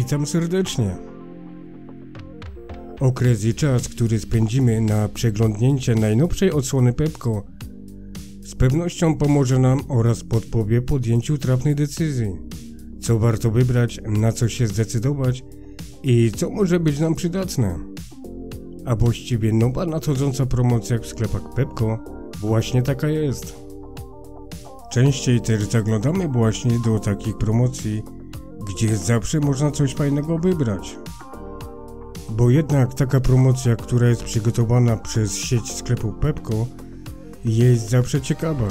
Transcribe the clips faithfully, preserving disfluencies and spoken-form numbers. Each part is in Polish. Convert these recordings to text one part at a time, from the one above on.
Witam serdecznie. Okres i czas, który spędzimy na przeglądnięcie najnowszej odsłony Pepco, z pewnością pomoże nam oraz podpowie podjęciu trafnej decyzji, co warto wybrać, na co się zdecydować i co może być nam przydatne. A właściwie nowa nadchodząca promocja w sklepach Pepco właśnie taka jest. Częściej też zaglądamy właśnie do takich promocji, gdzie zawsze można coś fajnego wybrać. Bo jednak taka promocja, która jest przygotowana przez sieć sklepów Pepco, jest zawsze ciekawa.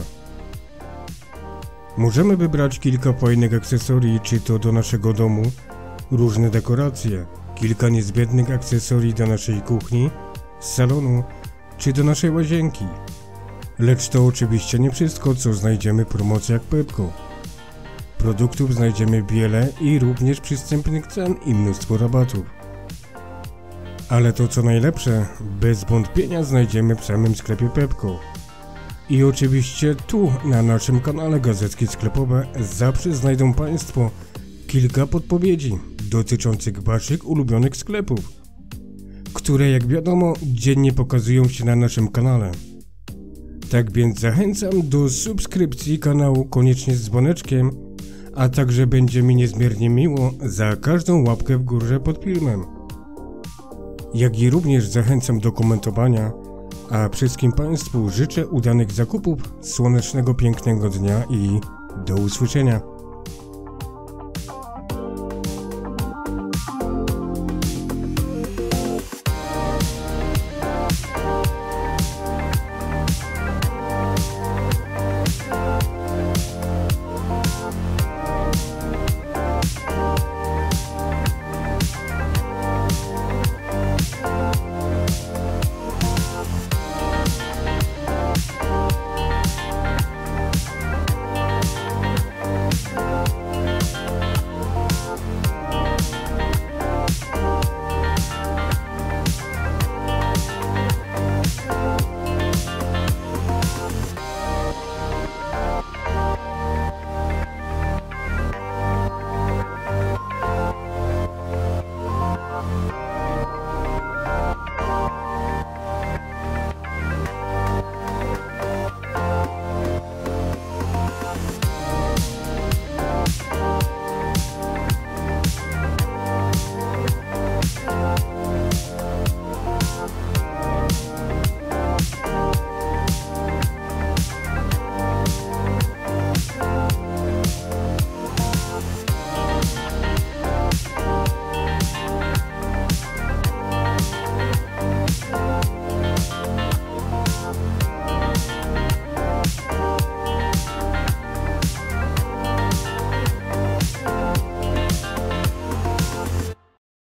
Możemy wybrać kilka fajnych akcesorii, czy to do naszego domu, różne dekoracje, kilka niezbędnych akcesorii do naszej kuchni, salonu, czy do naszej łazienki. Lecz to oczywiście nie wszystko, co znajdziemy w promocjach Pepco. Produktów znajdziemy wiele i również przystępnych cen i mnóstwo rabatów. Ale to co najlepsze, bez wątpienia znajdziemy w samym sklepie Pepco. I oczywiście tu, na naszym kanale Gazetki Sklepowe, zawsze znajdą Państwo kilka podpowiedzi dotyczących Waszych ulubionych sklepów, które jak wiadomo dziennie pokazują się na naszym kanale. Tak więc zachęcam do subskrypcji kanału koniecznie z dzwoneczkiem, a także będzie mi niezmiernie miło za każdą łapkę w górze pod filmem. Jak i również zachęcam do komentowania, a wszystkim Państwu życzę udanych zakupów, słonecznego pięknego dnia i do usłyszenia.